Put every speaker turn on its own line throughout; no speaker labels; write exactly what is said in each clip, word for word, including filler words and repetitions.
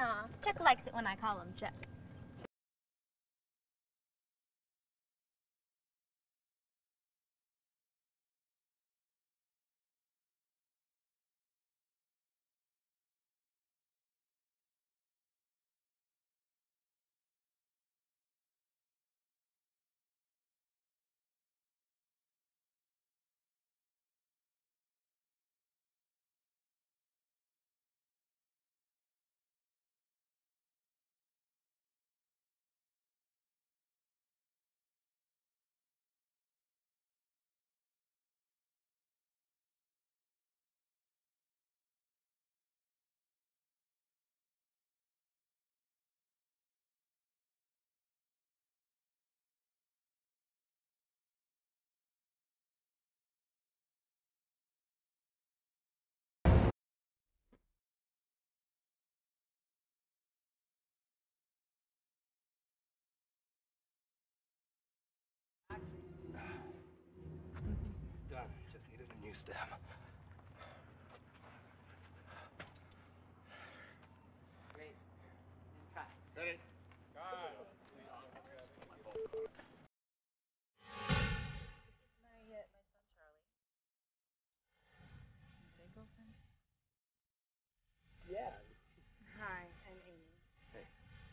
Aw, Chuck likes it when I call him Chuck.
Done. Just needed a new stem.
Great. And cut.
Ready?
Cut.
This is my, uh, my son, Charley. Can you say girlfriend?
Yeah.
Hi, I'm Amy.
Hey.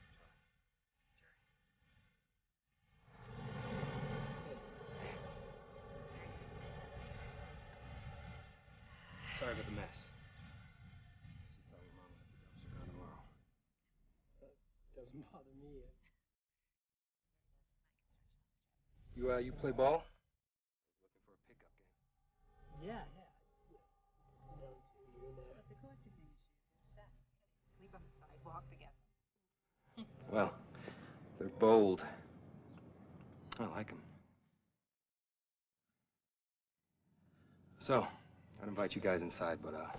Sorry about the mess. Just tell your mom that the dumps are gone tomorrow.
Doesn't bother me.
You, uh, you play ball? Looking for a pickup game.
Yeah, yeah. yeah. Known to you and that.
It's a collector thing. She's obsessed. Sleep on the sidewalk together.
Well, they're bold. I like them. So, I'd invite you guys inside, but, uh...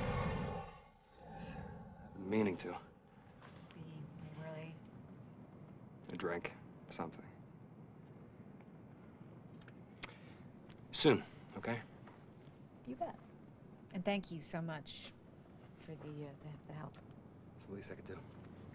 I've been meaning to.
We, we really...
A drink, something. Soon, okay?
You bet. And thank you so much for the, uh, the, the help.
It's the least I could do.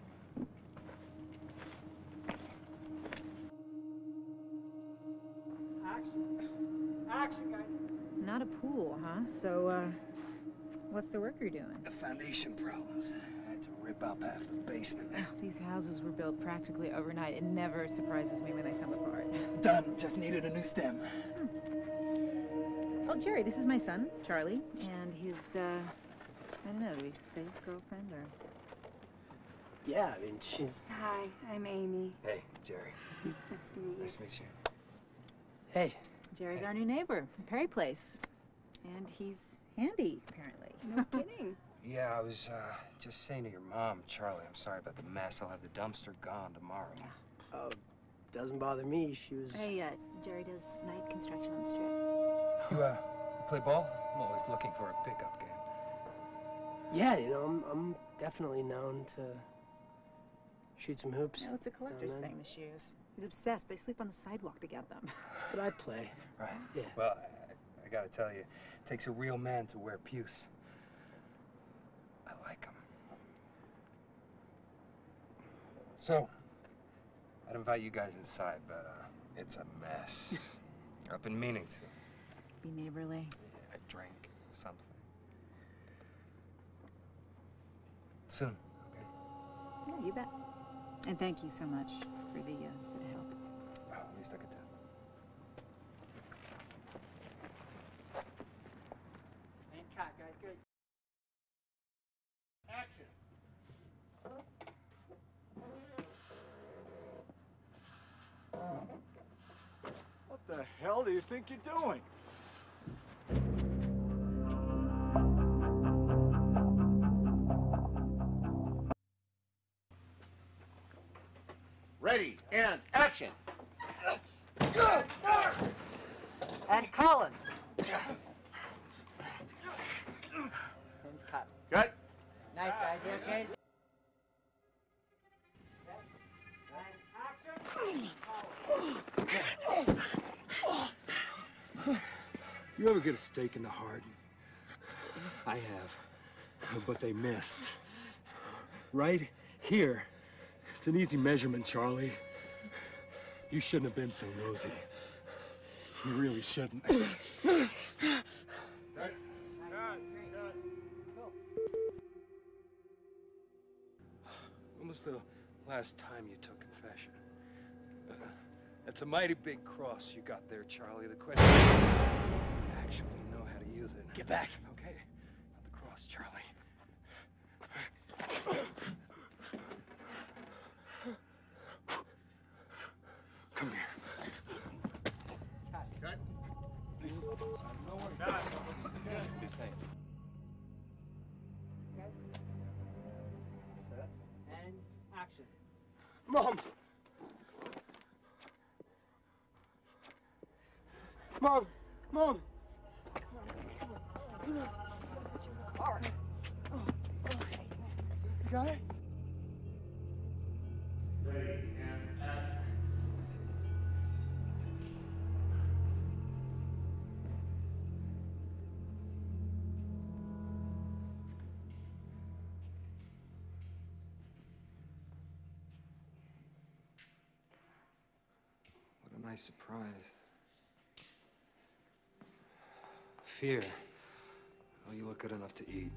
Action. Action, guys.
Not a pool, huh? So, uh, what's the work you're doing?
The foundation problems. I had to rip up half the basement.
Oh, these houses were built practically overnight. It never surprises me when they come apart.
Done. Just needed a new stem.
Hmm. Oh, Jerry, this is my son, Charley, and his, uh, I don't know, do we say girlfriend or?
Yeah, I mean, she's...
Hi, I'm Amy.
Hey, Jerry.
Nice to meet you.
Nice to meet you.
Hey.
Jerry's
Hey.
our new neighbor, Perry Place. And he's handy, apparently.
No kidding.
Yeah, I was, uh, just saying to your mom, Charley, I'm sorry about the mess. I'll have the dumpster gone tomorrow.
Oh, doesn't bother me. She was...
Hey, uh, Jerry does night construction on the strip.
You, uh, you play ball? I'm always looking for a pickup game.
Yeah, you know, I'm, I'm definitely known to shoot some hoops.
No, it's a collector's
Um,
thing, the shoes. He's obsessed. They sleep on the sidewalk to get them.
But I play.
Right.
Yeah.
Well, I, I gotta tell you, it takes a real man to wear puce. I like them. So, I'd invite you guys inside, but, uh, it's a mess. I've been meaning to.
Be neighborly.
Yeah, a drink, something. Soon, okay?
Yeah, you bet. And thank you so much for the, uh, for the help.
Well, at least I could do.
And cut, guys, good. Action.
What the hell do you think you're doing?
Ready, and action!
And Colin. Hands cut.
Good.
Nice, guys. You okay? And action.
You ever get a stake in the heart? I have, but they missed. Right Here, it's an easy measurement, Charlie. You shouldn't have been so nosy. You really shouldn't.
When was the last time you took confession? Uh, that's a mighty big cross you got there, Charlie. The question is, do you actually know how to use it?
Get back.
Okay, not the cross, Charlie. Come here.
Cut. Please.
No worries. Cut. Just saying.
Guys. Set. And action.
Mom! Mom! Mom!
Come on. All right. Oh, okay.
You got it?
What a nice surprise. Fear. Well, you look good enough to eat.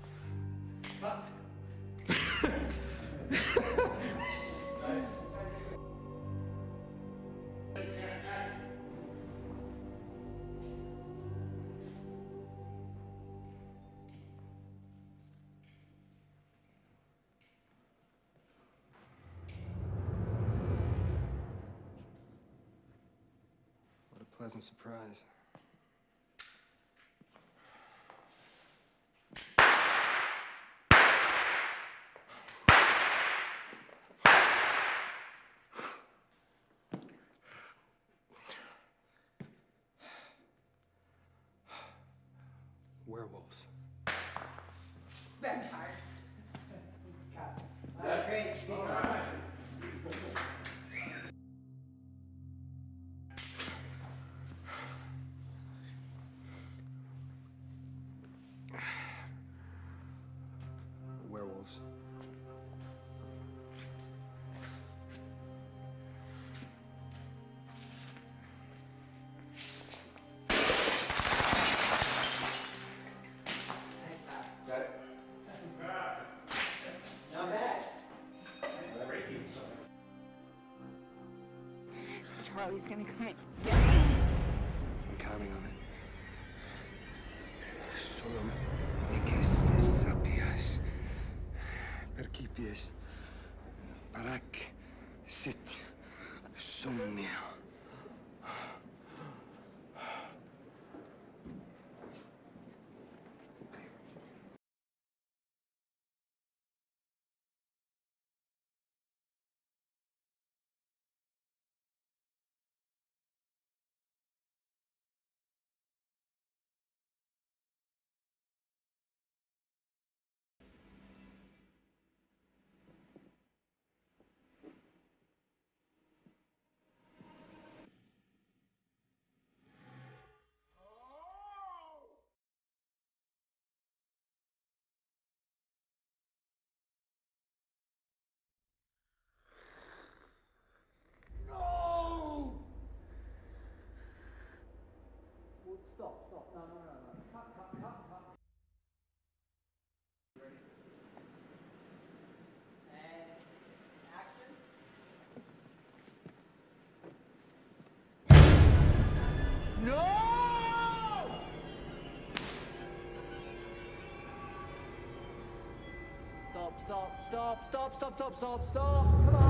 What a pleasant surprise. Werewolves.
Vampires.
Uh, great.
Werewolves.
Not bad.
Charlie's gonna come in.
I'm counting on it. Solo me que estés sapias, percipies, parac, sit, somnia.
Stop, stop. No, no, no, no. Cut, cut, cut, cut. Ready? And action.
No!
Stop, stop, stop, stop, stop, stop, stop, stop. Come on.